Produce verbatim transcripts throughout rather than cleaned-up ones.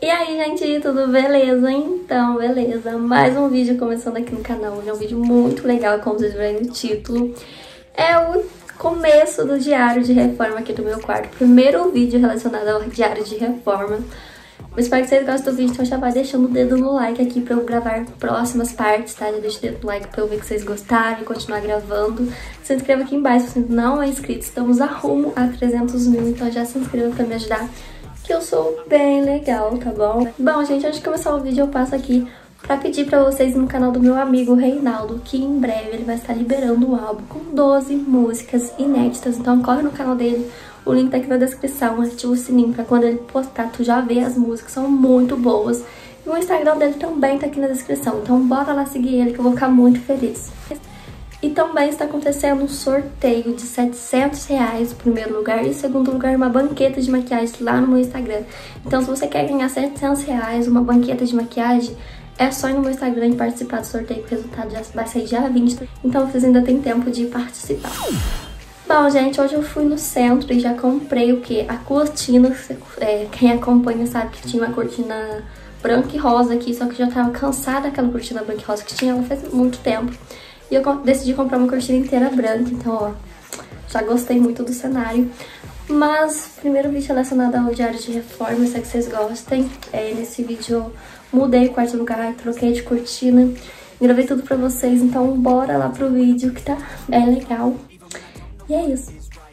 E aí, gente, tudo beleza? Então, beleza. Mais um vídeo começando aqui no canal. Hoje é um vídeo muito legal, como vocês viram no título. É o começo do diário de reforma aqui do meu quarto. Primeiro vídeo relacionado ao diário de reforma. Eu espero que vocês gostem do vídeo, então já vai deixando o dedo no like aqui pra eu gravar próximas partes, tá? Já deixa o dedo no like pra eu ver que vocês gostaram e continuar gravando. Se inscreva aqui embaixo se você não é inscrito. Estamos a rumo a trezentos mil, então já se inscreva pra me ajudar, que eu sou bem legal, tá bom? Bom, gente, antes de começar o vídeo eu passo aqui pra pedir pra vocês no canal do meu amigo Reinaldo, que em breve ele vai estar liberando um álbum com doze músicas inéditas. Então corre no canal dele, o link tá aqui na descrição, ativa o sininho pra quando ele postar tu já ver as músicas, são muito boas. E o Instagram dele também tá aqui na descrição, então bora lá seguir ele que eu vou ficar muito feliz. E também está acontecendo um sorteio de setecentos reais no primeiro lugar e em segundo lugar uma banqueta de maquiagem lá no meu Instagram. Então se você quer ganhar setecentos reais, uma banqueta de maquiagem, é só ir no meu Instagram e participar do sorteio, que o resultado já vai sair dia vinte, então vocês ainda têm tempo de participar. Bom, gente, hoje eu fui no centro e já comprei o quê? A cortina. É, quem acompanha sabe que tinha uma cortina branca e rosa aqui, só que eu já tava cansada daquela cortina branca e rosa que tinha ela faz muito tempo. E eu decidi comprar uma cortina inteira branca, então, ó, já gostei muito do cenário. Mas, primeiro vídeo relacionado ao diário de reforma, eu sei que vocês gostem. É, nesse vídeo eu mudei o quarto lugar, troquei de cortina, gravei tudo pra vocês, então bora lá pro vídeo que tá bem legal. E é isso.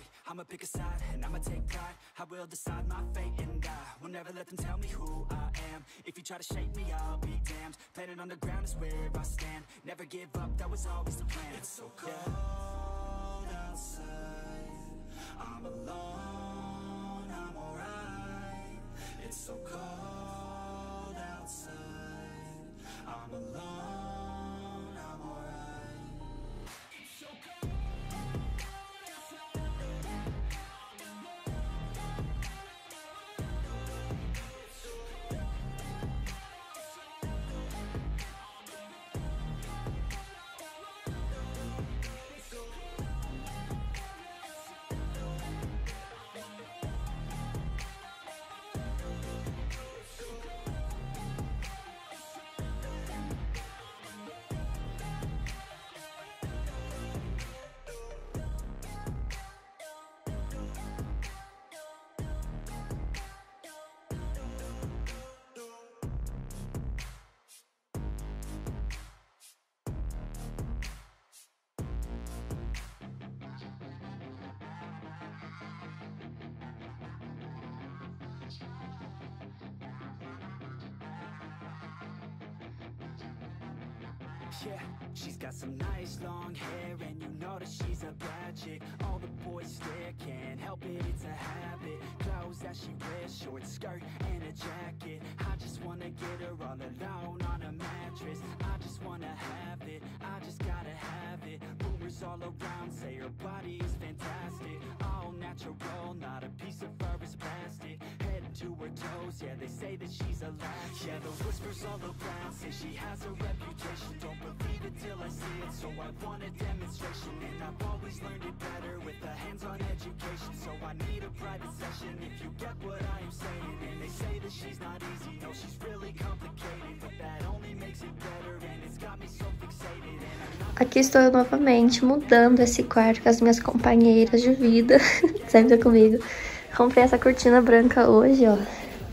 Yeah, she's got some nice long hair and you know that she's a bad chick. All the boys stare, can't help it, it's a habit. Clothes that she wears, short skirt and a jacket. I just wanna get her all alone on a mattress. I just wanna have it, I just gotta have it. Rumors all around say her body is fantastic. All natural, not a piece of fur is plastic. Head to her toes, yeah, they say that she's a latch. Yeah, the whispers all around say she has a reputation. Don't believe it till I see it, so I want a demonstration. And I've always learned it better with a hands-on education. So I need a private session if you get what I am saying. And they say that she's not easy, no, she's really complicated, but that only makes it better, and it's got me so fixated. Aqui estou eu novamente mudando esse quarto com as minhas companheiras de vida. Sempre comigo. Comprei essa cortina branca hoje, ó.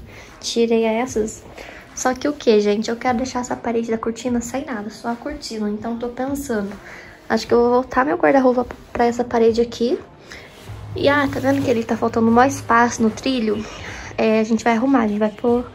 Tirei essas. Só que o que, gente? Eu quero deixar essa parede da cortina sem nada, só a cortina. Então tô pensando, acho que eu vou voltar meu guarda-roupa pra essa parede aqui. E ah, tá vendo que ele tá faltando mais espaço no trilho? É, a gente vai arrumar, a gente vai pôr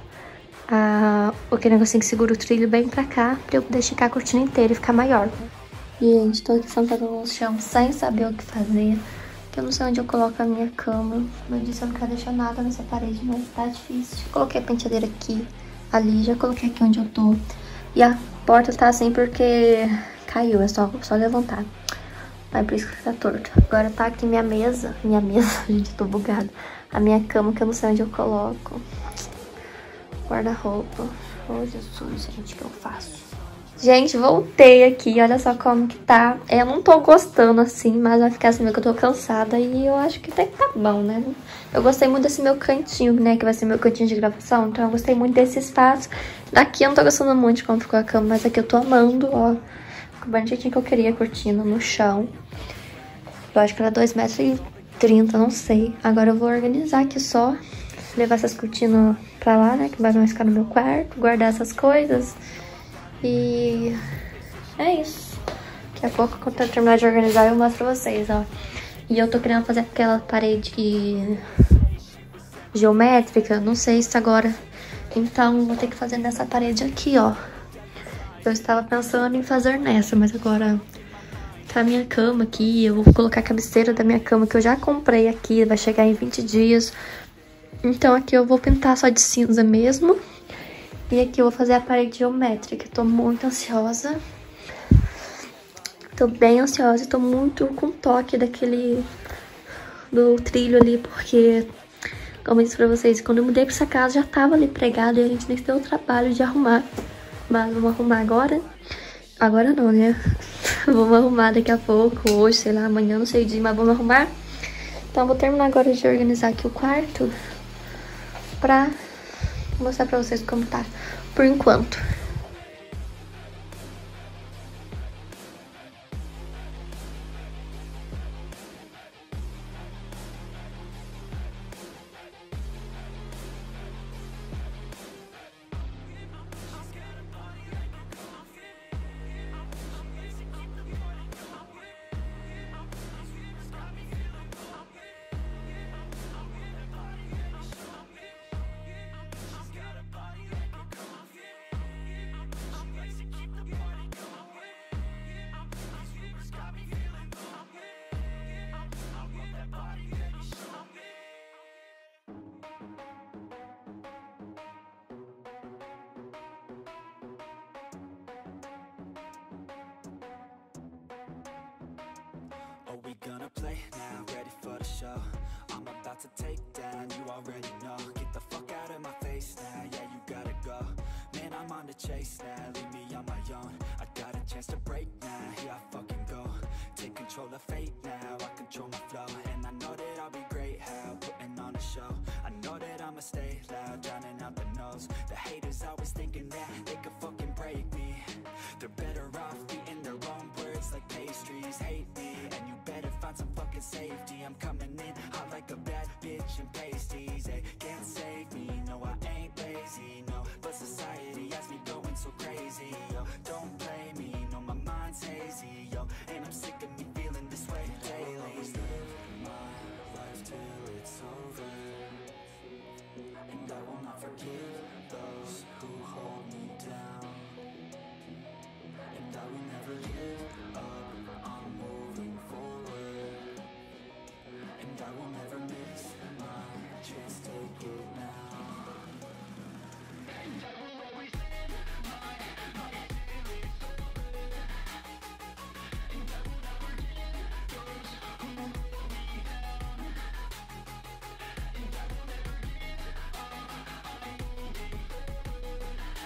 ah, aquele negocinho que segura o trilho bem pra cá, pra eu poder esticar a cortina inteira e ficar maior. E, gente, tô aqui sentada no chão sem saber o que fazer. Eu não sei onde eu coloco a minha cama. Como eu disse, eu não quero deixar nada nessa parede, mas tá difícil. Coloquei a penteadeira aqui, ali, já coloquei aqui onde eu tô. E a porta tá assim porque caiu, é só, só levantar. Aí por isso que tá torto. Agora tá aqui minha mesa. Minha mesa, gente, eu tô bugada. A minha cama, que eu não sei onde eu coloco. Guarda-roupa. Oh, Jesus, gente, o que eu faço? Gente, voltei aqui, olha só como que tá. Eu não tô gostando assim, mas vai ficar assim, que eu tô cansada e eu acho que até que tá bom, né? Eu gostei muito desse meu cantinho, né, que vai ser meu cantinho de gravação, então eu gostei muito desse espaço. Daqui eu não tô gostando muito de como ficou a cama, mas aqui eu tô amando, ó. Ficou bem jeitinho que eu queria, a cortina no chão. Eu acho que era dois metros e trinta, não sei. Agora eu vou organizar aqui só, levar essas cortinas pra lá, né, que vai mais ficar no meu quarto, guardar essas coisas. E é isso. Daqui a pouco, quando eu terminar de organizar, eu mostro pra vocês, ó. E eu tô querendo fazer aquela parede geométrica, não sei se agora. Então, vou ter que fazer nessa parede aqui, ó. Eu estava pensando em fazer nessa, mas agora tá a minha cama aqui. Eu vou colocar a cabeceira da minha cama, que eu já comprei aqui, vai chegar em vinte dias. Então, aqui eu vou pintar só de cinza mesmo. E aqui eu vou fazer a parede geométrica. Tô muito ansiosa. Tô bem ansiosa. Tô muito com toque daquele... do trilho ali, porque... como eu disse pra vocês, quando eu mudei pra essa casa já tava ali pregado e a gente nem se deu o trabalho de arrumar. Mas vamos arrumar agora. Agora não, né? Vamos arrumar daqui a pouco, hoje, sei lá, amanhã, não sei o dia, mas vamos arrumar. Então eu vou terminar agora de organizar aqui o quarto pra... vou mostrar pra vocês como tá por enquanto. Are we gonna play now? Ready for the show? I'm about to take down, you already know. Get the fuck out of my face now, yeah, you gotta go. Man, I'm on the chase now, leave me on my own. I got a chance to break now, here I fucking go. Take control of fate now, I control my flow. And I know that I'll be great, how putting on a show. I know that I'ma stay loud, drowning out the noise. The haters always thinking that they could fucking break me. They're better off eating their own words like pastries. Hate me, and you better find some fucking safety. I'm coming in hot like a bad bitch and pasties. They can't save me, no I ain't lazy, no. But society has me going so crazy, yo. Don't blame me, no my mind's hazy, yo. And I'm sick of me feeling this way daily. I'll always live my life till it's over, and I will not forgive those who hold me down. And I will never give up, I'm moving forward. And I will never miss my chance, take it now. And I will always live my life till it's over, and I will never give those who hold me down. And I will never give up, I'm moving forward.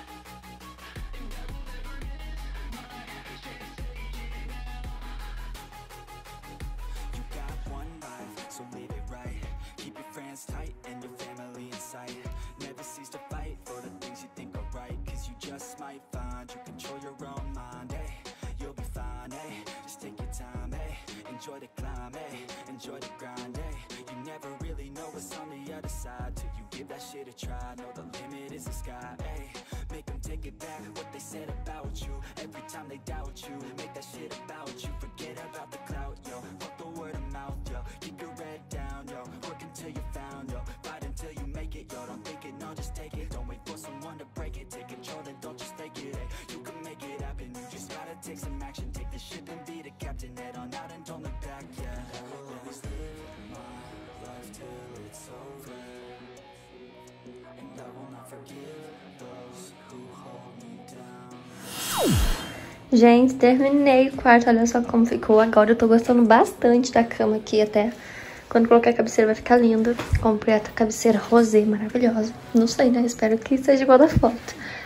And I will never miss my chance, take it now. You got one life, so live it right. Keep your friends tight and your family in sight. Never cease to fight for the things you think are right, cause you just might find you control your own mind, hey. You'll be fine, hey. Just take your time, hey. Enjoy the climb, hey. Enjoy the grind, hey. You never really know what's on the other side till you give that shit a try. Know the limit is the sky, hey. Make them take it back, what they said about you. Every time they doubt you, make that shit about you. Forget about the clout, yo. Fuck the word of mouth, yo. Keep your head down, yo. Work until you found, yo. Fight until you make it, yo. Don't think it, no, just take it. Don't wait for someone to break it. Take control and don't just take it, hey. You can make it happen, you just gotta take some action. Take the ship and be the captain. Head on out and don't look back, yeah. I will always live my life till it's over, and I will not forgive those who hold me down. Gente, terminei o quarto, olha só como ficou. Agora eu tô gostando bastante da cama aqui, até quando colocar a cabeceira vai ficar linda. Comprei a cabeceira rosé, maravilhosa. Não sei, né? Espero que seja igual da foto.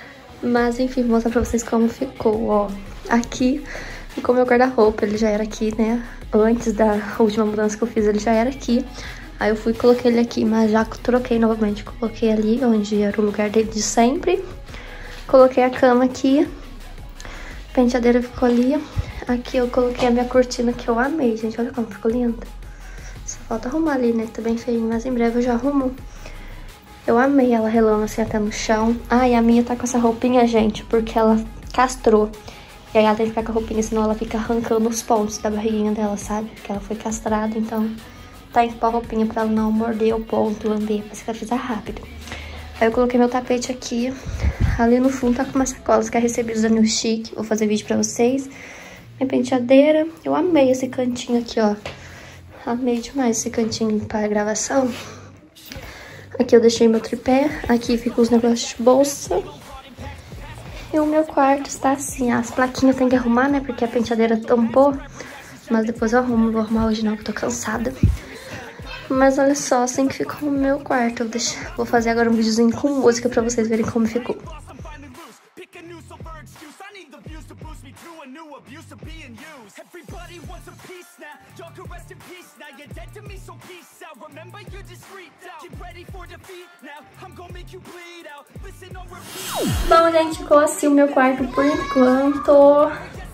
Mas enfim, vou mostrar pra vocês como ficou, ó. Aqui ficou meu guarda-roupa, ele já era aqui, né? Antes da última mudança que eu fiz, ele já era aqui. Aí eu fui e coloquei ele aqui, mas já troquei novamente. Coloquei ali, onde era o lugar dele de sempre. Coloquei a cama aqui. A penteadeira ficou ali. Aqui eu coloquei a minha cortina, que eu amei, gente. Olha como ficou linda. Só falta arrumar ali, né? Tá bem feinho, mas em breve eu já arrumo. Eu amei ela relando assim até no chão. Ah, e a minha tá com essa roupinha, gente, porque ela castrou. E aí ela tem que ficar com a roupinha, senão ela fica arrancando os pontos da barriguinha dela, sabe? Porque ela foi castrada, então tá indo com a roupinha pra ela não morder o ponto, lamber, pra cicatrizar rápido. Aí eu coloquei meu tapete aqui. Ali no fundo tá com umas sacolas que é recebido da New Chic. Vou fazer vídeo pra vocês. Minha penteadeira. Eu amei esse cantinho aqui, ó. Amei demais esse cantinho pra gravação. Aqui eu deixei meu tripé. Aqui ficam os negócios de bolsa. E o meu quarto está assim. As plaquinhas tem que arrumar, né? Porque a penteadeira tampou. Mas depois eu arrumo. Não vou arrumar hoje não, que eu tô cansada. Mas olha só, assim que ficou o meu quarto. Eu deixo... Vou fazer agora um videozinho com música pra vocês verem como ficou. Bom, gente, ficou assim o meu quarto por enquanto.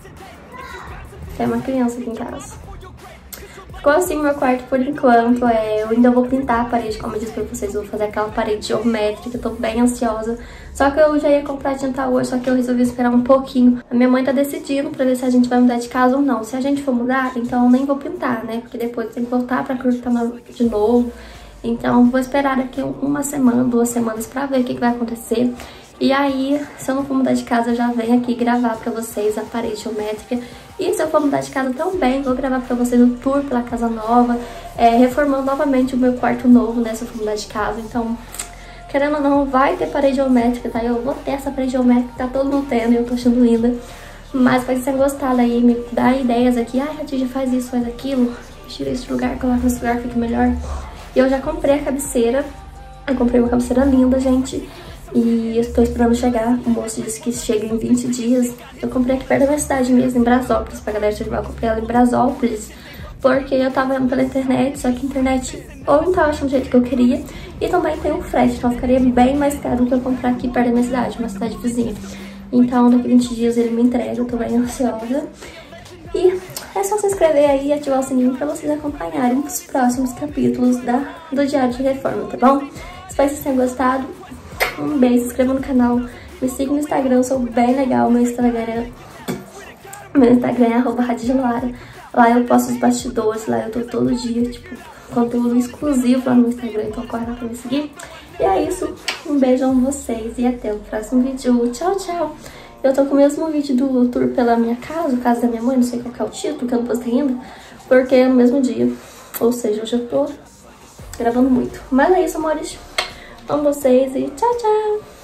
Tem uma criança aqui em casa. Ficou assim o meu quarto por enquanto. É, eu ainda vou pintar a parede, como eu disse pra vocês. Eu vou fazer aquela parede geométrica, eu tô bem ansiosa. Só que eu já ia comprar tinta hoje, só que eu resolvi esperar um pouquinho. A minha mãe tá decidindo pra ver se a gente vai mudar de casa ou não. Se a gente for mudar, então eu nem vou pintar, né? Porque depois tem que voltar pra cortar de novo. Então vou esperar daqui uma semana, duas semanas pra ver o que, que vai acontecer. E aí, se eu não for mudar de casa, eu já venho aqui gravar pra vocês a parede geométrica. E se eu for mudar de casa também, vou gravar pra vocês o tour pela casa nova, é, reformando novamente o meu quarto novo, né, se eu for mudar de casa. Então, querendo ou não, vai ter parede geométrica, tá? Eu vou ter essa parede geométrica, tá todo mundo tendo, e eu tô achando linda. Mas se vocês gostarem aí, me dá ideias aqui. Ai, a Tia faz isso, faz aquilo. Tira esse lugar, coloca nesse lugar, fica melhor. E eu já comprei a cabeceira. Eu comprei uma cabeceira linda, gente. E eu estou esperando chegar. O moço disse que chega em vinte dias. Eu comprei aqui perto da minha cidade mesmo, em Brasópolis. Pra galera de Atibaia, eu comprei ela em Brasópolis. Porque eu tava vendo pela internet, só que a internet ou não tava achando do jeito que eu queria. E também tem o frete, então ficaria bem mais caro do que eu comprar aqui perto da minha cidade, uma cidade vizinha. Então daqui a vinte dias ele me entrega, eu tô bem ansiosa. E é só se inscrever aí e ativar o sininho pra vocês acompanharem os próximos capítulos da, do Diário de Reforma, tá bom? Espero que vocês tenham gostado. Um beijo, se inscreva no canal, me siga no Instagram, eu sou bem legal, meu Instagram é, meu Instagram é arroba radiolara. Lá eu posto os bastidores, lá eu tô todo dia, tipo, conteúdo exclusivo lá no Instagram, então corre lá pra me seguir. E é isso, um beijo a vocês e até o próximo vídeo, tchau, tchau! Eu tô com o mesmo vídeo do tour pela minha casa, casa da minha mãe, não sei qual que é o título, que eu não postei ainda, porque é no mesmo dia, ou seja, hoje eu tô gravando muito. Mas é isso, amores. Amo vocês e tchau, tchau!